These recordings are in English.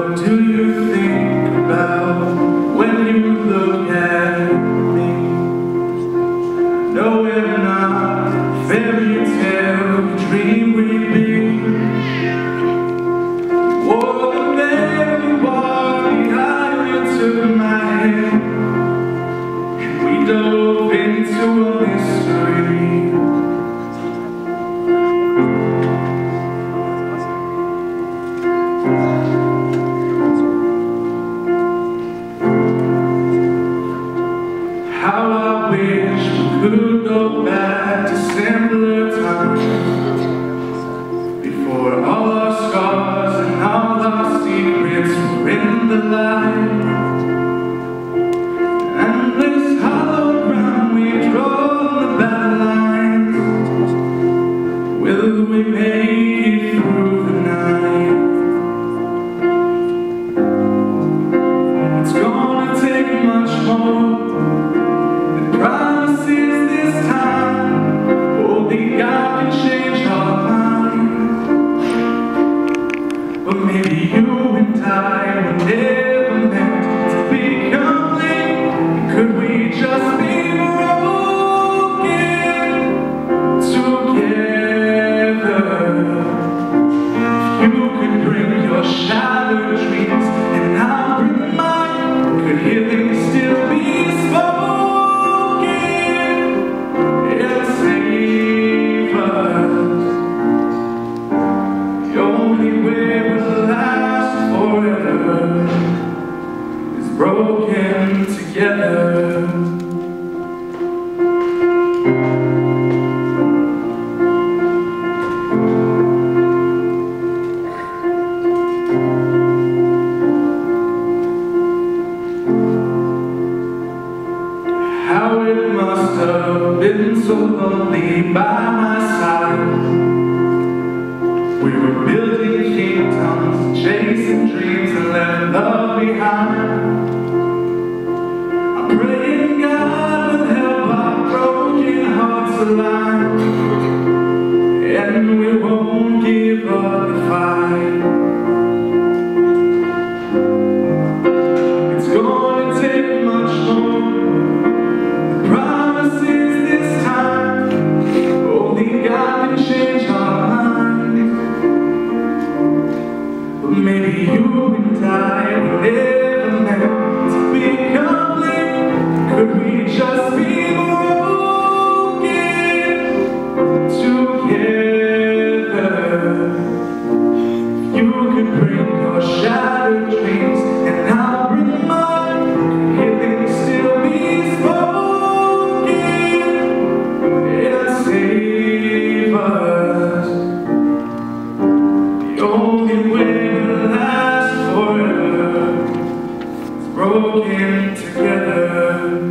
What do you think about when you look at me? No, we're not fairy tale dream we've been. You wore the veil, you walked behind, you took my hand, and we dove into a mystery. How I wish we could go back to simpler times, before all our scars and all our secrets were in the light. And this hollow ground we've drawn the battle lines, will we make it through the night? It's gonna take much more promises this time. Only God can change our minds. But maybe you and I were never meant to be complete. Could we just be broken together? If you could bring your shattered dreams and I'll bring mine, could healing still be spoken? Broken together. How it must have been so lonely by my side. We were building kingdoms, chasing dreams, and left love behind. I'm praying God will help our broken hearts align, and we won't give up the fight. It's gonna take much more. The promises this time, only God can change our minds. But maybe you and I were never meant to be complete. Could we just be broken together? You could bring your shattered dreams and I'll bring mine. Healing still be spoken and save us. The only way to last forever is broken together.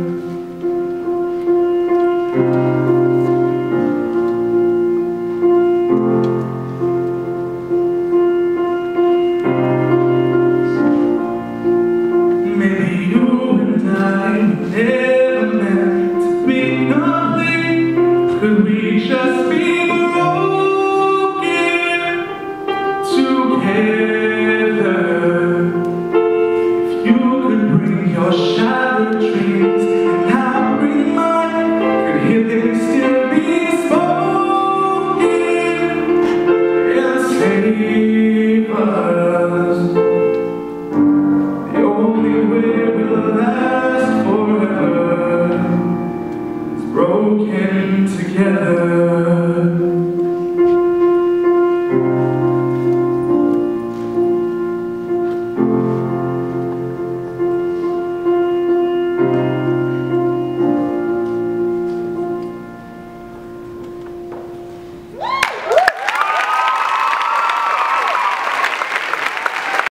Maybe you and I were never meant to be complete. Could we just be broken together? If you could bring your shattered dreams and I'll bring mine, could healing still be spoken and save us? The only way we'll last forever is broken together.